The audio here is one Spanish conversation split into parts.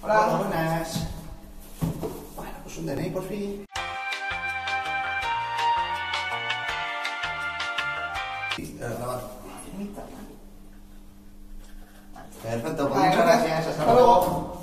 Hola. Hola, buenas. Bueno, pues un DNI por fin. Grabar. Perfecto, pues muchas gracias. Hasta luego.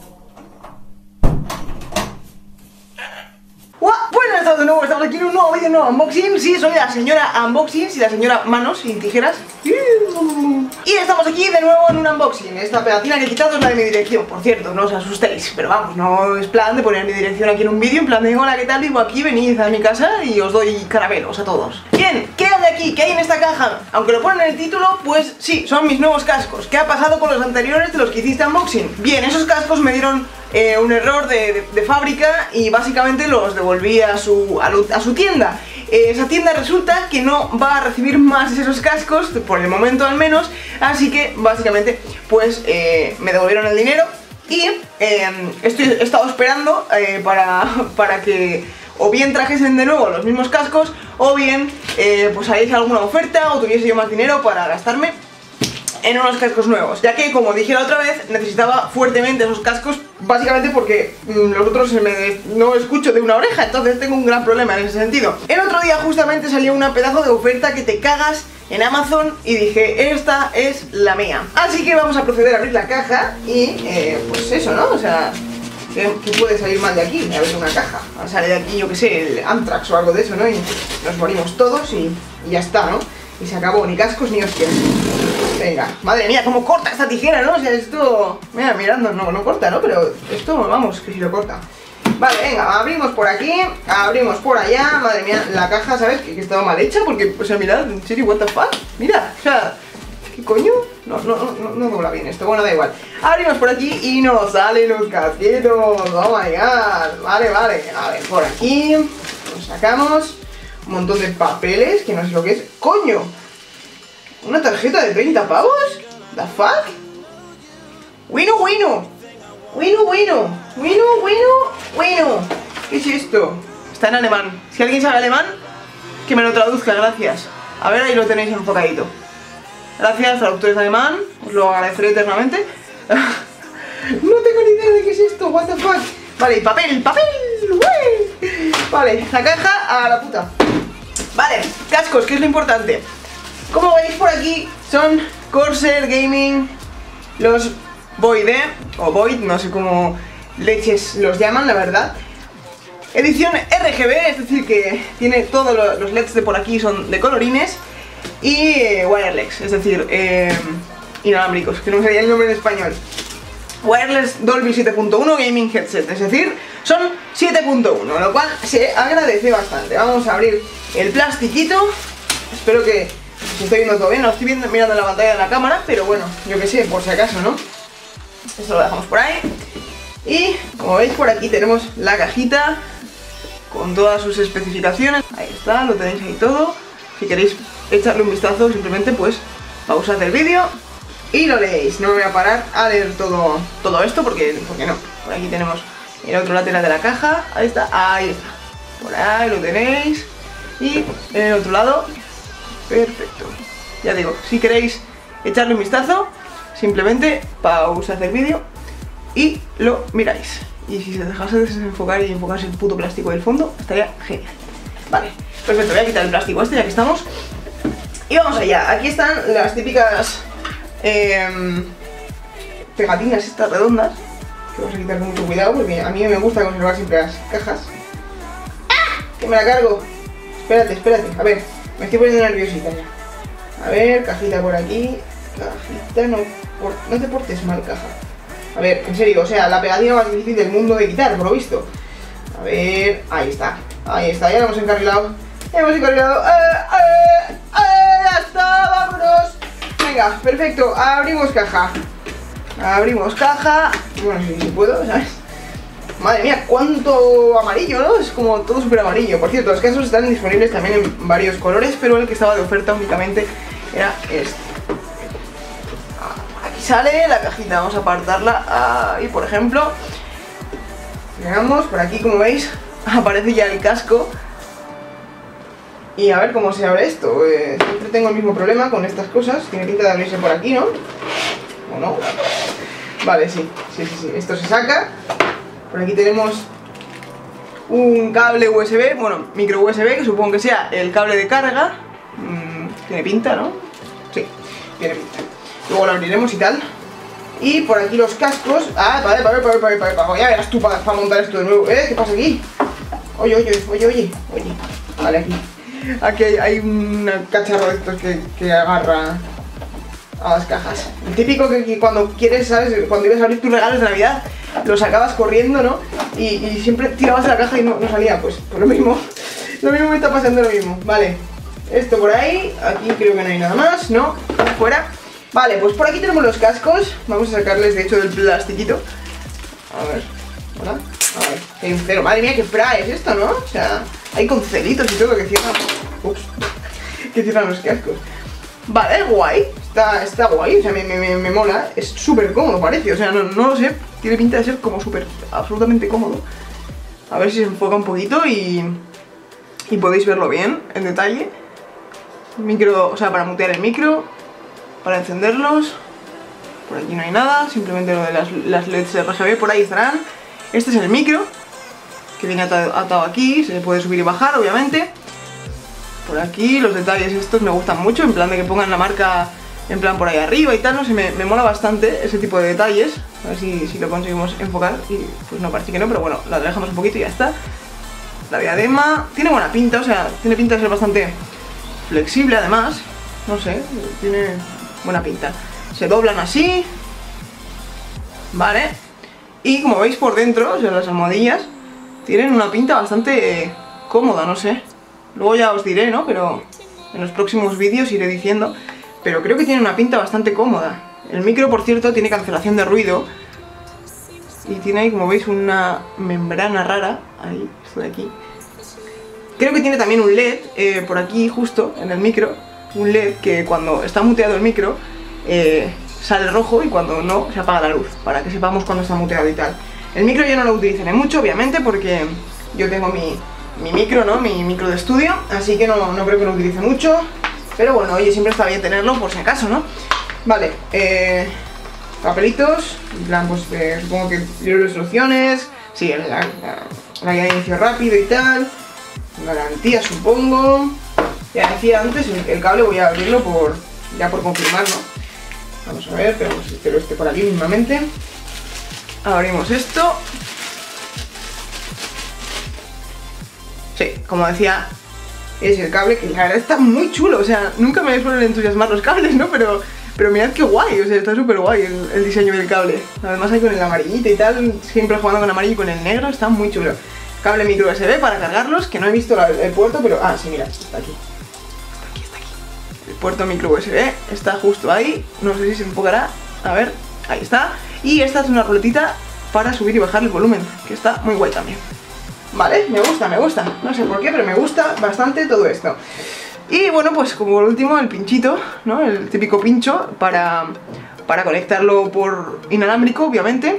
Buenas tardes de nuevo, estamos aquí en un nuevo vídeo, un nuevo unboxing. Sí, soy la señora Unboxings y la señora Manos y Tijeras. Y estamos aquí de nuevo en un unboxing. Esta pegatina que he quitado es la de mi dirección, por cierto, no os asustéis. Pero vamos, no es plan de poner mi dirección aquí en un vídeo, en plan de hola, ¿qué tal? Vivo aquí, venid a mi casa y os doy caramelos a todos. Bien, ¿qué hay aquí? ¿Qué hay en esta caja? Aunque lo ponen en el título, pues sí, son mis nuevos cascos. ¿Qué ha pasado con los anteriores de los que hiciste unboxing? Bien, esos cascos me dieron un error de fábrica y básicamente los devolví a su tienda. Esa tienda resulta que no va a recibir más esos cascos, por el momento al menos, así que básicamente pues me devolvieron el dinero y he estado esperando para que o bien trajesen de nuevo los mismos cascos o bien pues haríais alguna oferta o tuviese yo más dinero para gastarme en unos cascos nuevos, ya que, como dije la otra vez, necesitaba fuertemente esos cascos, básicamente porque los otros no escucho de una oreja, entonces tengo un gran problema en ese sentido. El otro día justamente salió una pedazo de oferta que te cagas en Amazon y dije, esta es la mía. Así que vamos a proceder a abrir la caja y, pues eso, ¿no? O sea, ¿qué puede salir mal de aquí? A ver, una caja. Sale de aquí, yo que sé, el Antrax o algo de eso, ¿no? Y nos morimos todos y ya está, ¿no? Y se acabó, ni cascos ni hostias. Venga, madre mía, cómo corta esta tijera, ¿no? O sea, esto... Mira, mirando, no corta, ¿no? Pero esto, vamos, que si lo corta. Vale, venga, abrimos por aquí, abrimos por allá. Madre mía, la caja, ¿sabes? Que estaba mal hecha porque, o sea, mirad, en serio, what the fuck. Mira, o sea, ¿qué coño? No dobla bien esto, bueno, da igual. Abrimos por aquí y nos salen los casquetos. Oh my god. Vale, a ver, por aquí nos sacamos un montón de papeles, que no sé lo que es. ¡Coño! ¿Una tarjeta de 30 pavos? ¿The fuck? Bueno. ¿Qué es esto? Está en alemán. Si alguien sabe alemán, que me lo traduzca, gracias. A ver, ahí lo tenéis enfocadito. Gracias, traductores de alemán, os lo agradeceré eternamente. No tengo ni idea de qué es esto, what the fuck. Vale, papel, ¡wey! Vale, la caja a la puta. Vale, cascos, que es lo importante. Como veis por aquí, son Corsair Gaming, los Void, o Void, no sé cómo leches los llaman, la verdad. Edición RGB, es decir que tiene todos los LEDs de por aquí son de colorines. Y wireless, es decir, inalámbricos, que no me salía el nombre en español. Wireless Dolby 7.1 Gaming Headset, es decir, son 7.1, lo cual se agradece bastante. Vamos a abrir el plastiquito. Espero que se esté viendo todo bien, no estoy mirando en la pantalla de la cámara, pero bueno, yo que sé, por si acaso, ¿no? Esto lo dejamos por ahí. Y como veis por aquí tenemos la cajita con todas sus especificaciones. Ahí está, lo tenéis ahí todo. Si queréis echarle un vistazo, simplemente pues pausad el vídeo y lo leéis. No me voy a parar a leer todo esto porque no. Por aquí tenemos el otro lateral de la caja. Ahí está. Por ahí lo tenéis. Y en el otro lado, perfecto. Ya digo, si queréis echarle un vistazo, simplemente pausad el vídeo y lo miráis. Y si se dejase de desenfocar y enfocarse el puto plástico del fondo, estaría genial. Vale, perfecto, voy a quitar el plástico este ya que estamos. Y vamos allá, aquí están las típicas pegatinas estas redondas, que vamos a quitar con mucho cuidado porque a mí me gusta conservar siempre las cajas. ¡Ah! Que me la cargo. Espérate, a ver, me estoy poniendo nerviosita ya. A ver, cajita por aquí. Cajita, no te portes mal, caja. A ver, en serio, o sea, la pegatina más difícil del mundo de quitar, por lo visto. A ver, ahí está, ya lo hemos encarrilado. Ya está, vámonos. Venga, perfecto, abrimos caja. Bueno, si puedo, ¿sabes? Madre mía, cuánto amarillo, ¿no? Es como todo súper amarillo. Por cierto, los casos están disponibles también en varios colores, pero el que estaba de oferta únicamente era este. Aquí sale la cajita, vamos a apartarla ahí, por ejemplo. Veamos, por aquí, como veis, aparece ya el casco. Y a ver cómo se abre esto. Siempre tengo el mismo problema con estas cosas. Tiene pinta de abrirse por aquí, ¿no? ¿O no? Vale, sí. Esto se saca. Por aquí tenemos un cable USB, bueno, micro USB, que supongo que sea el cable de carga. Tiene pinta, ¿no? Sí, tiene pinta. Luego lo abriremos y tal. Y por aquí los cascos. Ah, vale, ya verás tú para montar esto de nuevo. ¿Qué pasa aquí? Oye. Vale, aquí hay un cacharro de estos que agarra a las cajas. El típico que cuando quieres, ¿sabes? Cuando ibas a abrir tus regalos de Navidad, los sacabas corriendo, ¿no? Y siempre tirabas de la caja y no salía. Pues lo mismo. Lo mismo me está pasando lo mismo. Vale. Esto por ahí. Aquí creo que no hay nada más, ¿no? Fuera. Vale, pues por aquí tenemos los cascos. Vamos a sacarles, de hecho, del plastiquito. A ver. Hola. A ver. Hay un cero. Madre mía, qué fra es esto, ¿no? O sea, hay con celitos y todo que cierran. Ups. Que cierran los cascos. Vale, es guay. Está guay. O sea, me mola. Es súper cómodo, parece. O sea, no lo sé. Tiene pinta de ser como súper, absolutamente cómodo. A ver si se enfoca un poquito y podéis verlo bien, en detalle. Micro, o sea, para mutear el micro, para encenderlos. Por aquí no hay nada, simplemente lo de las LEDs RGB, por ahí estarán. Este es el micro, que viene atado aquí, se puede subir y bajar, obviamente. Por aquí los detalles estos me gustan mucho, en plan de que pongan la marca en plan por ahí arriba y tal, no sé, me mola bastante ese tipo de detalles. A ver si lo conseguimos enfocar, y pues no, parece que no, pero bueno, la dejamos un poquito y ya está. La diadema tiene buena pinta, o sea, tiene pinta de ser bastante flexible además, no sé, tiene buena pinta. Se doblan así, vale, y como veis por dentro, o sea, las almohadillas tienen una pinta bastante cómoda, no sé. Luego ya os diré, ¿no? Pero en los próximos vídeos iré diciendo, pero creo que tiene una pinta bastante cómoda. El micro, por cierto, tiene cancelación de ruido y tiene ahí, como veis, una membrana rara, ahí, esto de aquí. Creo que tiene también un LED por aquí, justo en el micro, un LED que cuando está muteado el micro sale rojo y cuando no se apaga la luz, para que sepamos cuando está muteado y tal. El micro yo no lo utilizaré mucho, obviamente, porque yo tengo mi micro, ¿no? Mi micro de estudio, así que no creo que lo utilice mucho. Pero bueno, oye, siempre está bien tenerlo por si acaso, ¿no? Vale, papelitos, en plan, pues supongo que libro de instrucciones, sí, la guía de inicio rápido y tal, garantía supongo. Ya decía antes, el cable voy a abrirlo ya por confirmar, ¿no? Vamos a ver, pero este por aquí mismamente. Abrimos esto. Sí, como decía, es el cable que la verdad está muy chulo. O sea, nunca me suelen entusiasmar los cables, ¿no? Pero mirad qué guay, o sea, está súper guay el diseño del cable. Además hay con el amarillito y tal, siempre jugando con el amarillo y con el negro, está muy chulo. Cable micro USB para cargarlos, que no he visto el puerto, pero... Ah, sí, mira, está aquí. Está aquí. El puerto micro USB está justo ahí, no sé si se enfocará. A ver, ahí está. Y esta es una ruletita para subir y bajar el volumen, que está muy guay también. Vale, me gusta, no sé por qué, pero me gusta bastante todo esto. Y bueno, pues como por último el pinchito, ¿no? El típico pincho para conectarlo por inalámbrico, obviamente.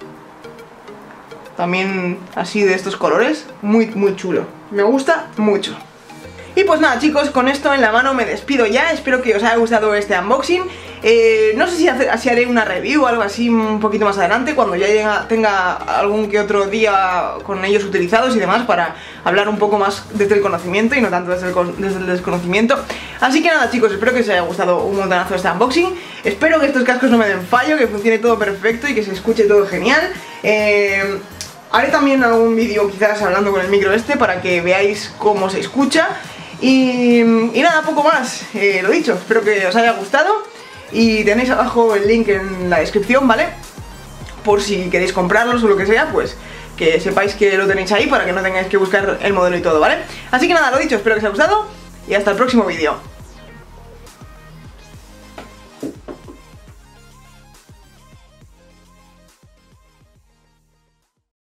También así de estos colores, muy chulo, me gusta mucho. Y pues nada, chicos, con esto en la mano me despido ya. Espero que os haya gustado este unboxing. No sé si haré una review o algo así un poquito más adelante, cuando ya tenga algún que otro día con ellos utilizados y demás, para hablar un poco más desde el conocimiento y no tanto desde el desconocimiento. Así que nada, chicos, espero que os haya gustado un montonazo este unboxing. Espero que estos cascos no me den fallo, que funcione todo perfecto y que se escuche todo genial. Haré también algún vídeo quizás hablando con el micro este para que veáis cómo se escucha. Y nada, poco más, lo dicho, espero que os haya gustado. Y tenéis abajo el link en la descripción, ¿vale? Por si queréis comprarlos o lo que sea, pues que sepáis que lo tenéis ahí para que no tengáis que buscar el modelo y todo, ¿vale? Así que nada, lo dicho, espero que os haya gustado y hasta el próximo vídeo.